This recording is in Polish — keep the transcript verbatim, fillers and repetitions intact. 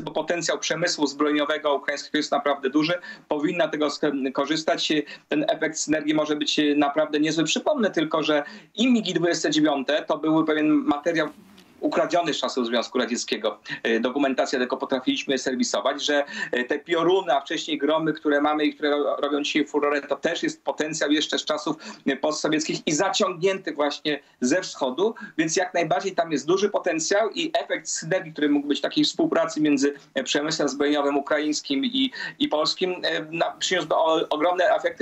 bo potencjał przemysłu zbrojeniowego ukraińskiego jest naprawdę duży. Powinna tego korzystać. Ten efekt synergii może być naprawdę niezły. Przypomnę tylko, że i migi dwadzieścia dziewięć to był pewien materiał ukradziony z czasów Związku Radzieckiego. Dokumentacja tylko potrafiliśmy serwisować, że te pioruny, a wcześniej gromy, które mamy i które robią dzisiaj furorę, to też jest potencjał jeszcze z czasów postsowieckich i zaciągnięty właśnie ze wschodu, więc jak najbardziej tam jest duży potencjał i efekt synergii, który mógł być takiej współpracy między przemysłem zbrojeniowym ukraińskim i, i polskim, no, przyniósł ogromne efekty.